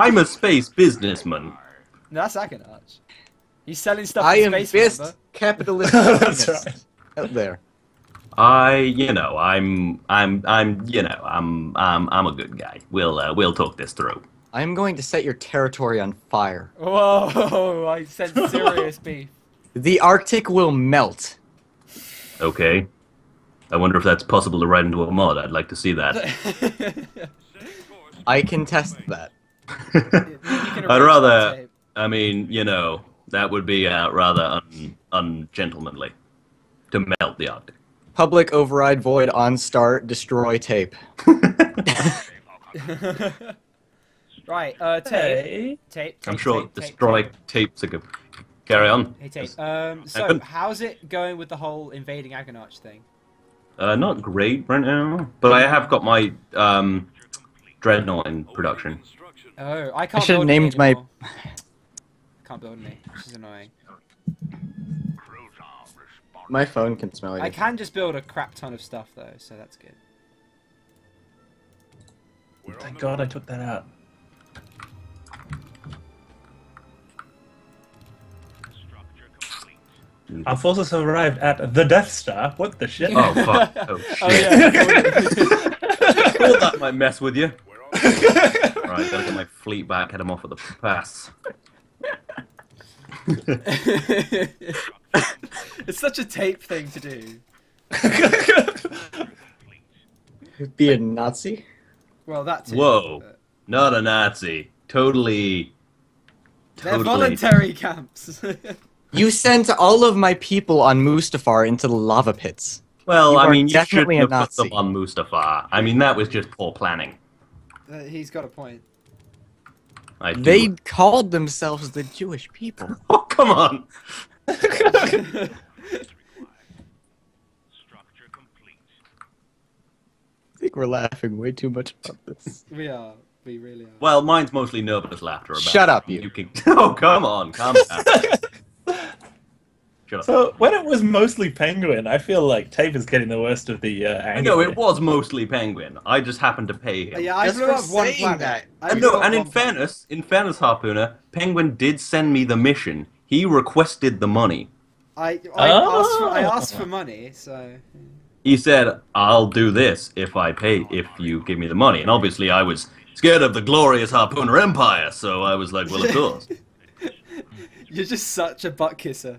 I'm a space businessman. No, that's Agonarch. He's selling stuff I in am space, best remember? capitalist That's communist right. out there. I'm a good guy. We'll talk this through. I'm going to set your territory on fire. Whoa, I sense serious beef. The Arctic will melt. Okay. I wonder if that's possible to write into a mod. I'd like to see that. I can test that. I'd rather. I mean, that would be rather ungentlemanly to melt the Arctic. Public override void on start destroy tape. Right, tape. Hey. Tape. I'm tape, sure tape, tape, destroy tape. tapes are good. Carry on. Hey, tape. Happen. So, how's it going with the whole invading Agonarch thing? Not great right now, but I have got my Dreadnought in production. Oh, I can't should have build any named my- anymore. Can't build any, which is annoying. My phone can smell you. I can just build a crap ton of stuff though, so that's good. Thank God I took that out. Our forces have arrived at the Death Star. What the shit? Oh fuck! Oh shit! Oh yeah. Thought that might mess with you. Right, gotta get my fleet back. Head them off at the pass. It's such a tape thing to do. Be a Nazi? Well, that's Whoa! Not a Nazi. Totally. They're voluntary camps. You sent all of my people on Mustafar into the lava pits. Well, You I are mean, you definitely shouldn't a have put them Nazi. on Mustafar. I mean, that was just poor planning. He's got a point. I do. They called themselves the Jewish people. Oh, come on! I think we're laughing way too much about this. We are. We really are. Well, mine's mostly nervous laughter about. Shut up, you. Can... Oh, come on, calm down. Shut up. So when it was mostly Penguin, I feel like Tape is getting the worst of the anger. No, here. it was mostly Penguin. I just happened to pay him. Yeah, I Just blew for up one saying planet. that. I And blew no, up and one planet. in fairness, Harpooner, Penguin did send me the mission. He requested the money. I Oh. asked for money, so He said, "I'll do this if you give me the money." And obviously, I was scared of the glorious Harpooner Empire, so I was like, "Well, of course." you're just such a butt kisser.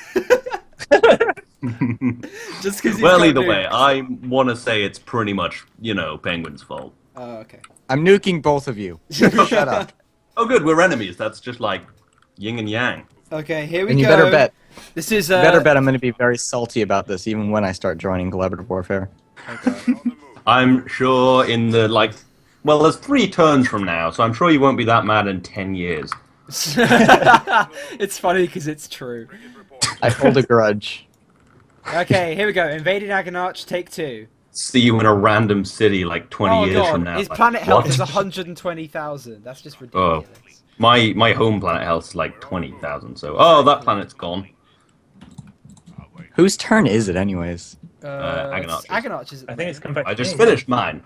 Just because. Well, either way, I want to say it's pretty much, Penguin's fault. Oh, okay. I'm nuking both of you. Shut up. Oh, good, we're enemies. That's just like yin and yang. Okay, here we And go. you better bet. This is. You better bet I'm going to be very salty about this, even when I start joining collaborative warfare. Okay. I'm sure in the, well, there's 3 turns from now, so I'm sure you won't be that mad in 10 years. It's funny because it's true. I hold a grudge. Okay, here we go. Invading Agonarch, take 2. See you in a random city 20 Oh years god, from now. his Like, planet health what? is 120,000. That's just Oh, ridiculous. my home planet health is 20,000, so... Oh, that planet's gone. Whose turn is it, anyways? Agonarch. Agonarch is. I think it's come back. I to just me. finished mine.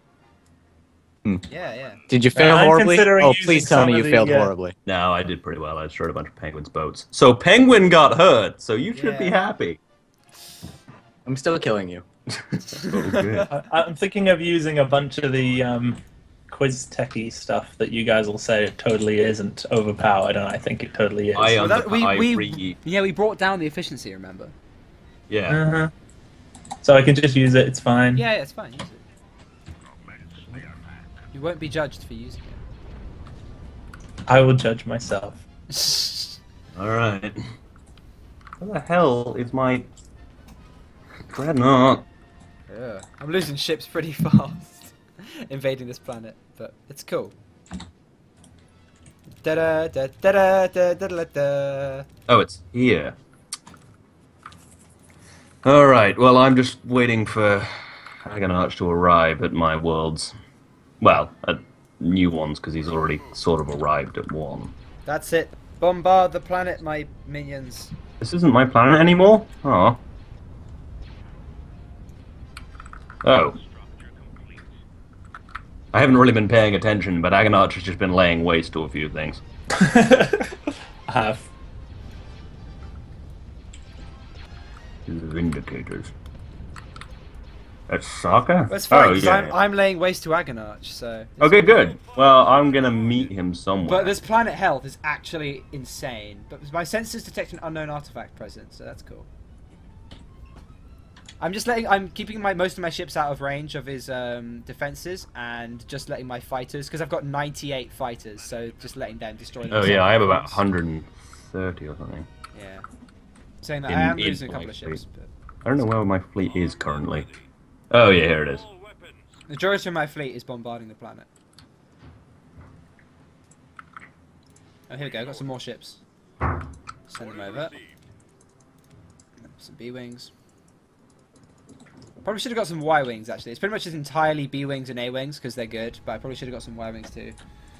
Yeah. Did you fail I'm horribly? considering Oh, using please tell some me you of the, failed uh, horribly. No, I did pretty well. I destroyed a bunch of Penguin's boats. So Penguin got hurt, so you should be Yeah. happy. I'm still killing you. Oh, good. I'm thinking of using a bunch of the quiz techie stuff that you guys will say totally isn't overpowered, and I think it totally is. We brought down the efficiency. Remember? Yeah. Uh-huh. So I can just use it. It's fine. Yeah, it's fine. Use it. You won't be judged for using I will judge myself. it. Alright. Where the hell is my... Dreadnought? Yeah. I'm losing ships pretty fast, invading this planet, but it's cool. Da da da da da da da da. Oh, it's here. Alright, well, I'm just waiting for Agonarch to arrive at my worlds. Well, at new ones, because he's already sort of arrived at one. That's it. Bombard the planet, my minions. This isn't my planet anymore? Oh. Oh. I haven't really been paying attention, but Agonarch has just been laying waste to a few things. I have. Vindicators. That's Sokka? That's fine, Oh, 'cause yeah. I'm laying waste to Agonarch, so... Okay, good. Well, I'm gonna meet him somewhere. But this planet health is actually insane. But my sensors detect an unknown artifact present, so that's cool. I'm keeping most of my ships out of range of his defenses, and just letting my fighters, because I've got 98 fighters, so just letting them destroy them. Oh yeah, I have about 130 or something. Yeah. Saying that In- I am in losing a my couple of ships, fleet. but I don't know where my fleet is currently. Oh yeah, here it is. the majority of my fleet is bombarding the planet. Oh, here we go. Got some more ships. Send them over. Some B-wings. Probably should have got some Y-wings, actually. It's pretty much just entirely B-wings and A-wings, because they're good, but I probably should have got some Y-wings, too.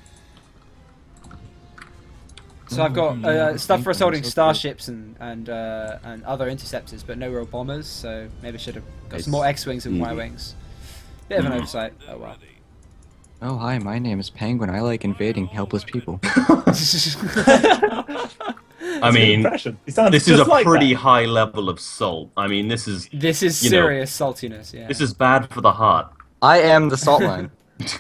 So I've got stuff for assaulting starships and other interceptors, but no real bombers, so maybe I should have got some more X-wings and Y-wings. Bit of an oversight. Oh, well. Oh, hi, my name is Penguin. I like invading helpless people. I mean, He sounds this is just a like pretty that. high level of salt. I mean, this is This is you know, serious saltiness, yeah. this is bad for the heart. I am the salt line.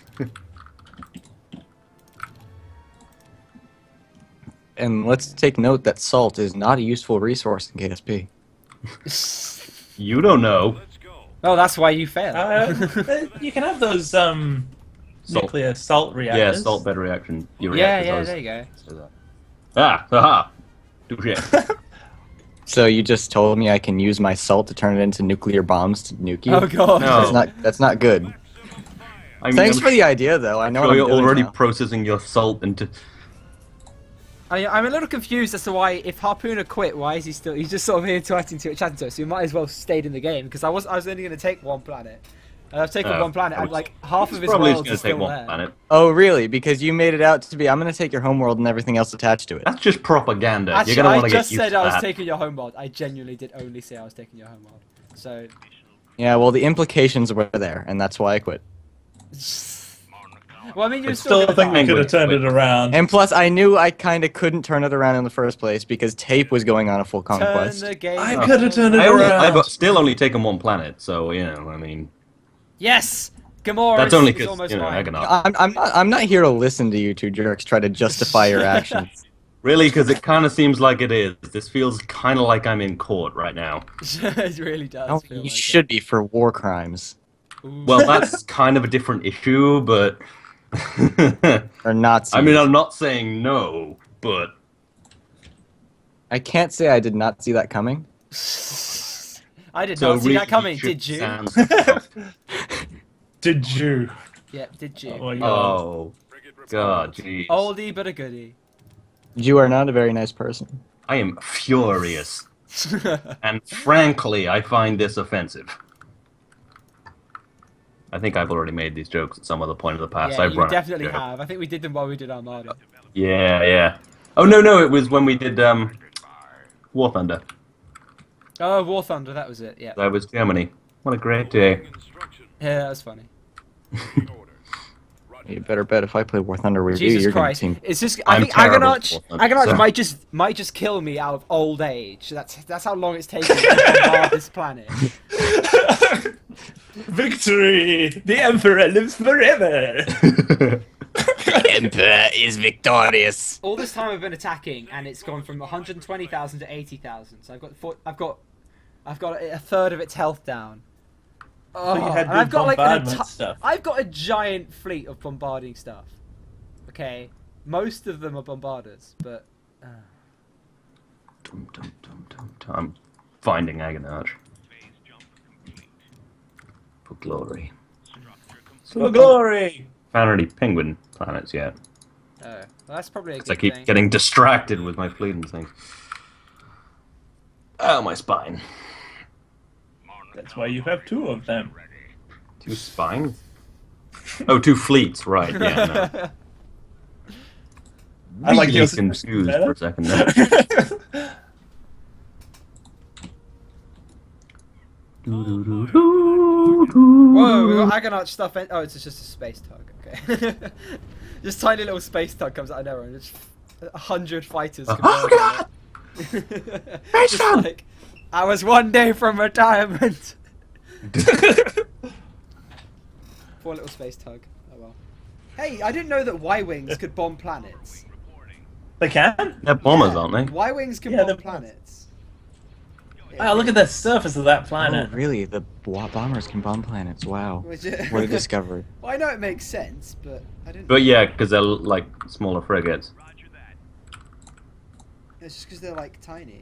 And let's take note that salt is not a useful resource in KSP. You don't know. Oh, that's why you failed. You can have those nuclear salt reactors. Yeah, salt bed reaction. Your yeah, reactor yeah, does. there you go. So that. Ah, haha. Touché. So you just told me I can use my salt to turn it into nuclear bombs to nuke you? Oh god. No. That's not good. I mean, Thanks I'm for the idea, though. I know sure what I'm you're doing already now. processing your salt into. I'm a little confused as to why, if Harpooner quit, why is he still? He's just sort of here chatting to us. So he might as well have stayed in the game because I was only going to take one planet. And I've taken one planet, and like half of his Probably world just is gonna take still one there. planet. Oh, really? Because you made it out to be, I'm going to take your homeworld and everything else attached to it. That's just propaganda. Actually, You're gonna want I to get just used said to I was that. taking your homeworld. I genuinely did only say I was taking your homeworld. So. Yeah, well, the implications were there, and that's why I quit. Well, I mean, you're I still still gonna think die. we could have turned it around. And plus, I knew I kind of couldn't turn it around in the first place because Tape was going on a full Turn conquest. the game. I could have turned it I've around. still only taken one planet, so you know, I mean, Yes, Gamora that's is only is because almost you know, mine. Agonarch. I'm not here to listen to you two jerks try to justify your actions. Really, because it kind of seems like it is. This feels kind of like I'm in court right now. It really does. No, feel you like should be for war crimes. it. Ooh. Well, that's kind of a different issue, but Or Nazis. I mean, I'm not saying no, but I can't say I did not see that coming. I did so not see really that coming. should Did you? sound- Did you? Yeah, did you? Oh my god. Oh, God, jeez. Oldie but a goodie. You are not a very nice person. I am furious. And frankly, I find this offensive. I think I've already made these jokes at some other point of the past. Yeah, I've you run definitely a joke. have. I think we did them while we did Armada. Yeah, yeah. Oh, no, it was when we did War Thunder. Oh, War Thunder, that was it. Yeah, That was Germany. What a great day. yeah, that was funny. You better bet if I play War Thunder with you, Jesus you're Christ! going to team. It's just I I'm think terrible Agonarch at War Thunder, so- might just kill me out of old age. That's how long it's taken to bombard this planet. Victory! The Emperor lives forever! Emperor is victorious. All this time I've been attacking, and it's gone from 120,000 to 80,000. So I've got a third of its health down. Oh, you had and good I've got like bombardment stuff. I've got a giant fleet of bombarding stuff. Okay, most of them are bombarders, but Dum, dum, dum, dum, dum. I'm finding Agonarch. For glory. For glory! Found any penguin planets yet? well, that's probably a 'Cause I good keep thing. getting distracted with my fleet and things. Oh, my spine. That's why you have two of them. 2 spines? Oh, 2 fleets, right, yeah, no. I like Really yours confused better. for a second there. Whoa, got Agonarch stuff. Oh, it's just a space tug. Okay. Just tiny little space tug comes out of nowhere, and it's 100 fighters. Oh god! Just like, I was one day from retirement. Poor little space tug. Oh well. Hey, I didn't know that Y-wings could bomb planets. They can? They're bombers, aren't they? Y-wings can Yeah, bomb they're planets. Wow, look at the surface of that Oh, planet. really? The bombers can bomb planets. Wow. Which- What a discovery. Well, I know it makes sense, but I didn't. But yeah, because they're like smaller frigates. It's just because they're like tiny.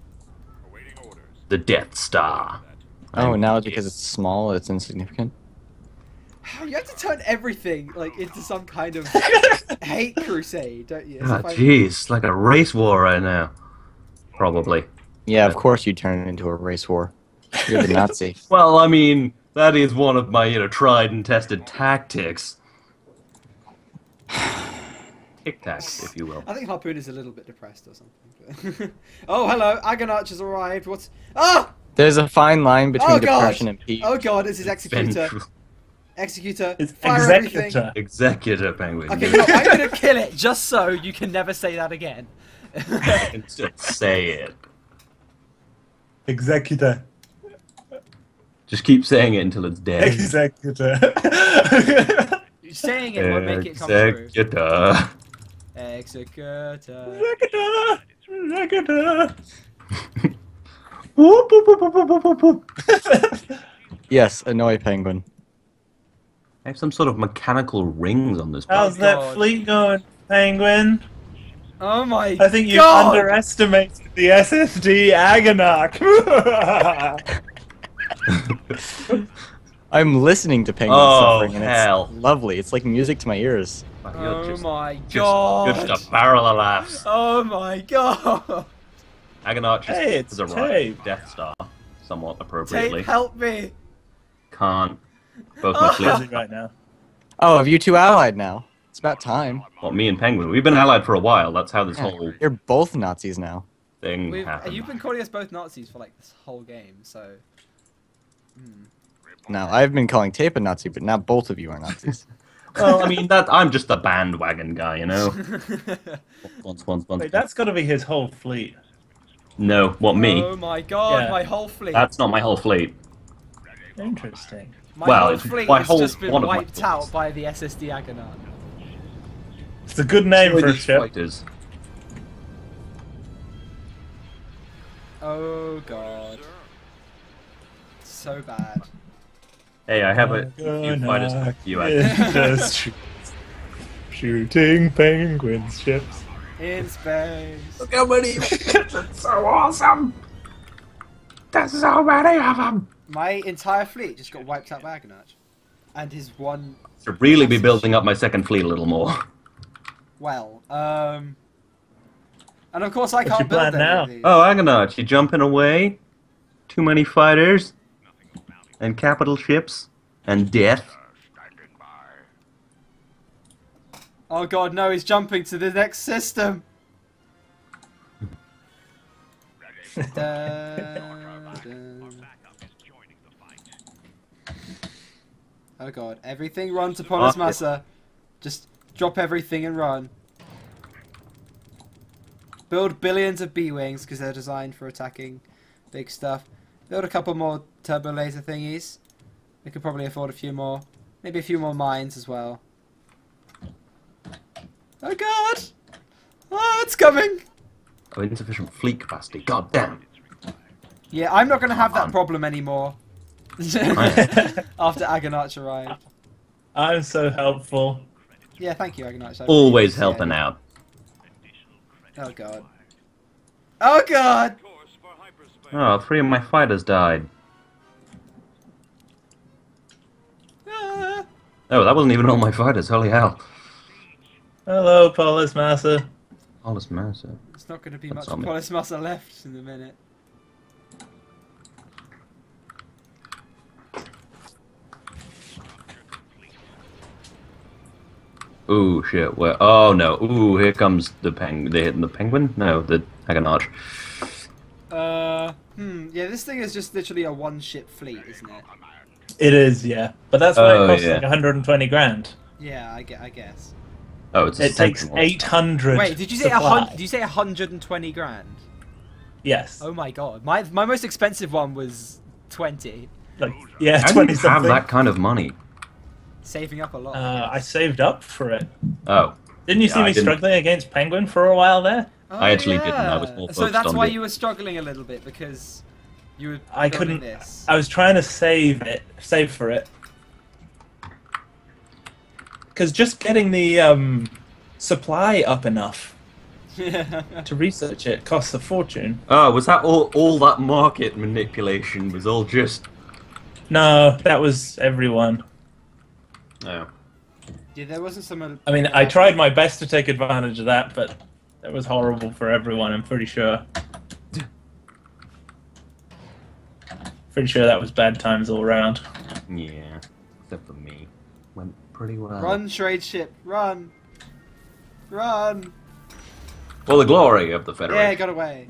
The Death Star. Oh, now it's because it's small, it's insignificant. You have to turn everything like into some kind of hate crusade, don't you? As Ah, if I- jeez, like a race war right now. Probably. Yeah, of course you turn it into a race war. You're the Nazi. Well, I mean, that is one of my, tried and tested tactics. Tic tacs, if you will. I think Harpoon is a little bit depressed or something. Oh, hello, Agonarch has arrived. What's? Ah! There's a fine line between Oh god! depression and peace. Oh god, it's his executor. Ventral- Executor. It's Fire everything. executor. Executor penguin. Okay, no, I'm gonna kill it just so you can never say that again. I can still say it. Executor. Just keep saying it until it's dead. Executor. Saying it won't make it come true. Executor. Executor. Executor. Executor. Whoop, whoop, whoop, whoop, whoop, whoop, whoop. Yes, annoy penguin. I have some sort of mechanical rings on this How's boat. that God. fleet going, Penguin? Oh my I think you god! underestimated the SSD Agonarch. I'm listening to penguin Oh, suffering and hell. it's lovely. It's like music to my ears. You're Oh my just, god! just a barrel of laughs. Oh my god! Agonarch Hey, has it's arrived. Tape. Death Star, somewhat appropriately. Tape, help me! Can't. Both my Busy fleets. right now. Oh, have you two allied now? It's about time. Well, me and Penguin, we've been allied for a while. That's how this Yeah, whole You're both Nazis now. thing happened. You've been calling us both Nazis for like this whole game, so. Now, I've been calling Tape a Nazi, but now both of you are Nazis. Well, I mean, I'm just the bandwagon guy, you know? Once. Wait, that's got to be his whole fleet. No, what, me? Oh my god, Yeah. my whole fleet. That's not my whole fleet. Interesting. My well, whole it's fleet my has whole- just been one of my wiped out fleets. by the SSD Agonarch. It's a good name for a These ship. fighters. Oh god. So bad. Hey, I have a few fighters for you, I Just shooting penguin ships. In space. Look how many ships, it's so awesome! There's so many of them! My entire fleet just got wiped out by Agonarch. And his one. Should really be building up my second fleet a little more. Well, and of course I What's can't your build plan any now? of these. Oh, Agonarch, you jumping away? Too many fighters? And capital ships? And death? Oh god, no, he's jumping to the next system. Oh god, everything run to Polis Massa. Just drop everything and run. Build billions of B-Wings because they're designed for attacking big stuff. Build a couple more turbo laser thingies. We could probably afford a few more. Maybe a few more mines as well. Oh god! Oh, it's coming! Oh, insufficient fleet capacity. God damn. Yeah, I'm not going to have that on. problem anymore. After Agonarch arrived. I'm so helpful. Yeah, thank you, Agonarch. I Always appreciate helping it. out. Oh god. Oh god! Oh, 3 of my fighters died. Ah. Oh, that wasn't even all my fighters. Holy hell. Hello, Polis Massa. Hollis Mercer. It's not going to be That's much on me. Polis Massa left in a minute. Ooh, shit. Where? Oh, no. Ooh, here comes the They hitting the penguin? No, the Agonarch. Yeah, this thing is just literally a one-ship fleet, isn't it? It is, yeah. But that's why Oh, it costs yeah. like 120 grand. Yeah, I guess. Oh, it's a It takes sentinel. 800. Wait, did you say supply. Did you say 120 grand? Yes. Oh my god, my most expensive one was 20. Like, yeah, How do 20 you have something. that kind of money? Saving up a lot. I saved up for it. Oh, Didn't you Yeah, see I me didn't- struggling against Penguin for a while there? Oh, I actually didn't, I was more So focused that's on why the- you were struggling a little bit because you were. I building couldn't. This. I was trying to save for it. Because just getting the supply up enough to research it costs a fortune. oh, was that all that market manipulation was all just? No, that was everyone. Oh, Yeah, there wasn't some. I mean, I tried my best to take advantage of that, but that was horrible for everyone, I'm pretty sure. Pretty sure that was bad times all around. yeah, except for me, went pretty well. Run, trade ship, run, run. For the glory of the Yeah, Federation. got away.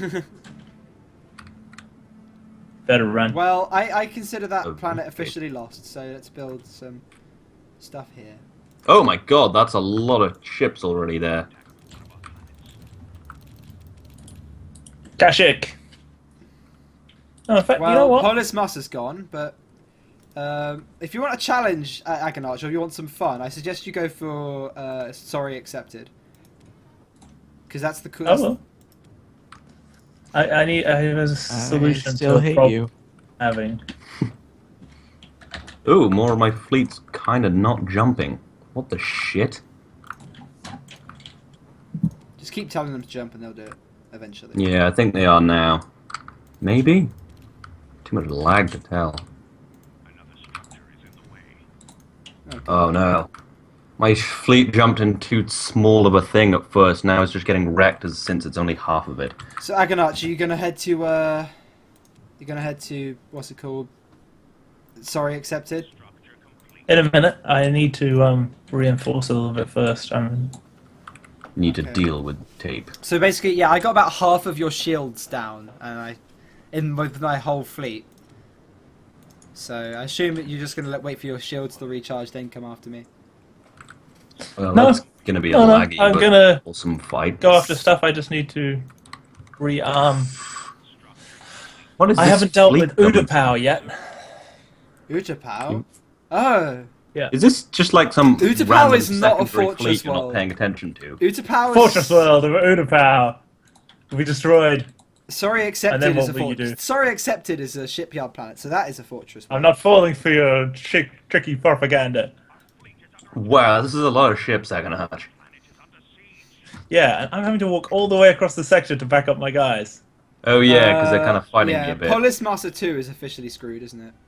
Better run. Well, I consider that Okay. planet officially lost. So let's build some stuff here. Oh my god, that's a lot of ships already there. Kashik! Oh, in fact, Well, you know what? Polis Mus is gone, but if you want a challenge at Agonarch or if you want some fun, I suggest you go for Sorry Accepted. Because that's the Oh, coolest. well. I have a solution I still to a hate problem you. having. Ooh, more of my fleet's kind of not jumping. What the shit? Just keep telling them to jump and they'll do it eventually. Yeah, I think they are now. Maybe? Too much lag to tell. Okay. Oh no. My fleet jumped in too small of a thing at first, now it's just getting wrecked since it's only half of it. So Agonarch, are you gonna head to what's it called? Sorry Accepted? In a minute, I need to reinforce a little bit first. Need to Okay. deal with tape. So basically, yeah, I got about half of your shields down, and with my whole fleet. So I assume that you're just gonna wait for your shields to recharge, then come after me. Well, No. that's gonna be a No, laggy I'm but gonna awesome fight. go after stuff. I just need to rearm. What is I this haven't dealt fleet with government? Utapau yet. Utapau? Oh, Is this just like some Utapau random is not a secondary fortress fleet you're world. not paying attention to? Utapau is... Fortress World of Utapau. We destroyed. Sorry And Accepted then is what a will you fortress. do? Sorry Accepted is a shipyard planet, so that is a fortress. I'm not falling for your tricky propaganda. Wow, this is a lot of ships, Agonarch. Yeah, and I'm having to walk all the way across the sector to back up my guys. Oh yeah, because they're kind of fighting yeah, you a bit. Polis Master 2 is officially screwed, isn't it?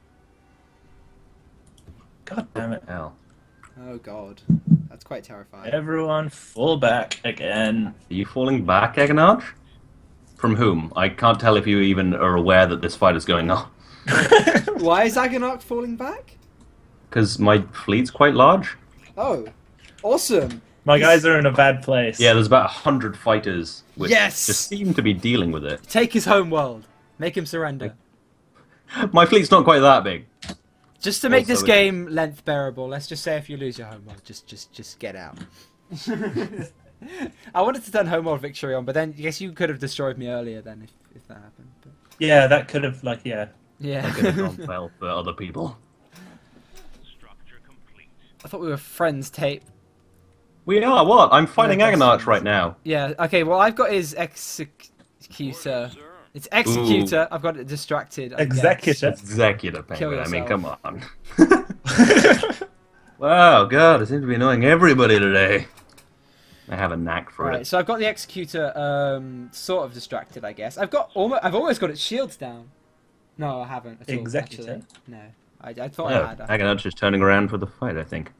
God damn it. Hell. Oh god. That's quite terrifying. Everyone fall back again. Are you falling back, Agonarch? From whom? I can't tell if you even are aware that this fight is going on. Why is Agonarch falling back? Because my fleet's quite large. Oh, awesome. My guys are in a bad place. Yeah, there's about 100 fighters, which Yes! just seem to be dealing with it. Take his home world. Make him surrender. My fleet's not quite that big. Just to make Also, this it- game length bearable, let's just say if you lose your home world, just get out. I wanted to turn home world victory on, but then I guess you could have destroyed me earlier then if that happened. But, Yeah, that could have, like, yeah. yeah. Could have gone well for other people. I thought we were friends, Tape. We are, what? I'm fighting Yeah, that's- Agonarch right now. Yeah, okay, well I've got his executor. It's executor, I've got it distracted. I guess. Executor. Executive Kill Penguin, I mean, yourself. come on. Wow, God, I seem to be annoying everybody today. I have a knack for Right, it. so I've got the executor sort of distracted, I guess. I've almost got its shields down. No, I haven't at all. Executor? Actually. No, I thought Oh, I had. Agonarch is turning around for the fight, I think.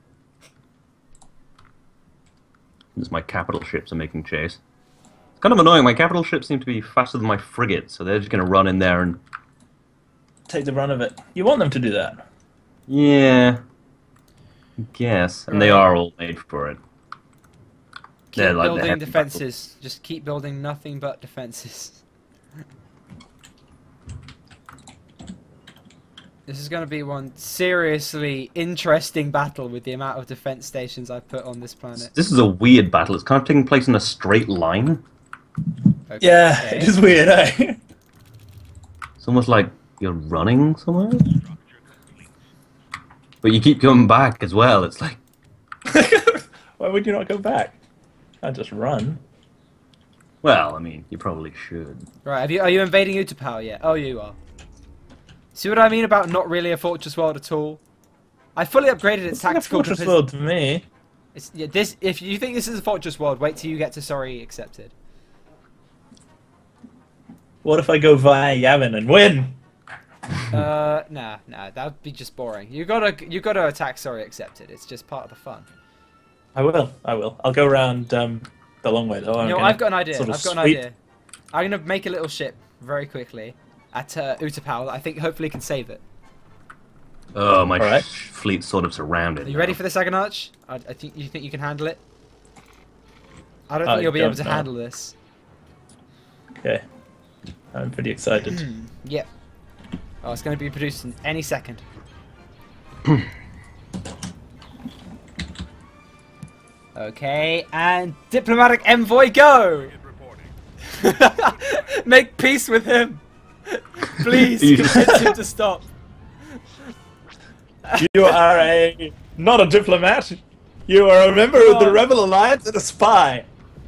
As my capital ships are making chase. It's kind of annoying, my capital ships seem to be faster than my frigates, so they're just going to run in there and... Take the run of it. You want them to do that. Yeah... I guess. And they Right. are all made for it. Keep They're like the building heavy defenses. Just keep building nothing but defenses. This is going to be one seriously interesting battle with the amount of defense stations I've put on this planet. This is a weird battle. It's kind of taking place in a straight line. Okay. Yeah, it is weird, eh? It's almost like you're running somewhere. But you keep coming back as well. It's like... Why would you not go back? Can't just run. Well, I mean, you probably should. Right, are you invading Utapau yet? Oh, you are. See what I mean about not really a Fortress World at all? I fully upgraded its It's like a tactical Fortress defense. World to me. Yeah, if you think this is a Fortress World, wait till you get to Sorry Accepted. What if I go via Yavin and win? Nah, that'd be just boring. You gotta attack Sorry Accepted. It's just part of the fun. I will. I'll go around the long way though. You know, I've got an idea. Sort of I've got an sweep. idea. I'm gonna make a little ship very quickly at Utapau. I think hopefully can save it. Oh, my Alright. fleet's sort of surrounded. Are you ready for this, Agonarch? I think you can handle it. I don't think you'll be able to know. handle this. Okay. I'm pretty excited. Yep. Oh, it's going to be produced in any second. Okay, and diplomatic envoy, go! Make peace with him. Please convince him to stop. You are not a diplomat. You are a member of the Rebel Alliance and a spy.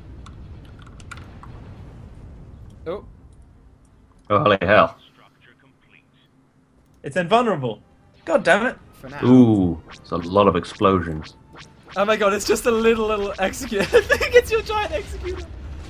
Oh, Oh, holy hell. It's invulnerable. God damn it. for now. Ooh, it's a lot of explosions. Oh my god, it's just a little executor. I think it's your giant executor.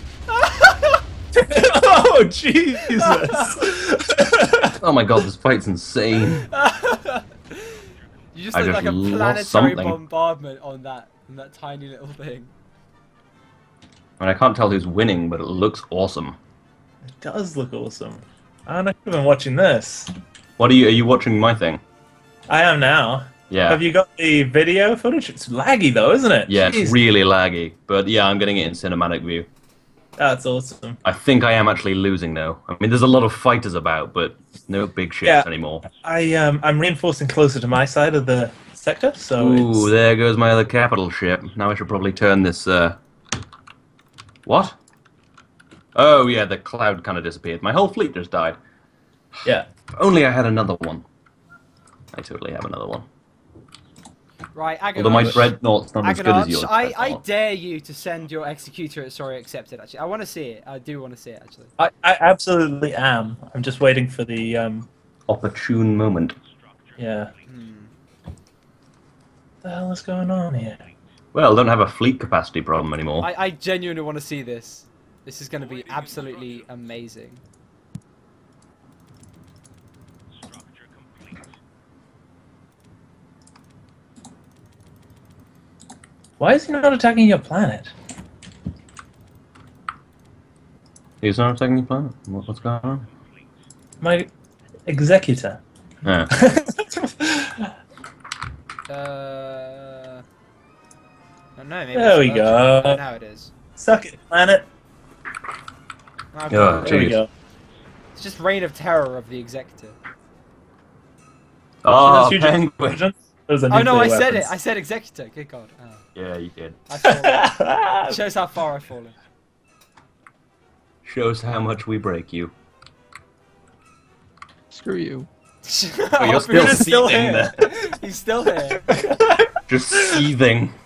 Oh Jesus! Oh my god, this fight's insane. You just I look just like a lost planetary something. bombardment on that tiny little thing. I mean, I can't tell who's winning, but it looks awesome. It does look awesome. And I could have been watching this. What are you watching my thing? I am now. Yeah. Have you got the video footage? It's laggy though, isn't it? Yeah, Jeez. it's really laggy. But yeah, I'm getting it in cinematic view. That's awesome. I think I am actually losing though. I mean, there's a lot of fighters about, but no big ships Yeah. anymore. I'm reinforcing closer to my side of the sector, so Ooh, it's... there goes my other capital ship. Now I should probably turn this, What? Oh yeah, the cloud kind of disappeared. My whole fleet just died. Yeah. If only I had another one. I totally have another one. Right, Although my Agonarch. dreadnought's not as good as yours. I Dreadnought. dare you to send your executor at Sorry Accepted, actually. I want to see it. I do want to see it, actually. I absolutely am. I'm just waiting for the Opportune moment. yeah. What the hell is going on here? Well, I don't have a fleet capacity problem anymore. I genuinely want to see this. This is going to be absolutely amazing. Why is he not attacking your planet? He's not attacking your planet. What's going on? My executor. Yeah. I don't know, maybe There it's we urgent. go. Now it is. Suck it, planet. I've Yeah. got it. There we Jeez. go. It's just reign of terror of the executive. Oh, Huge penguin. explosions. Those are Oh no, I nuclear said it. weapons. I said executor. Good God. Oh, Yeah, you did. I've fallen. It shows how far I've fallen. Shows how much we break you. Screw you. Oh, you're Bruno's still seething here. there. He's still here. Just seething.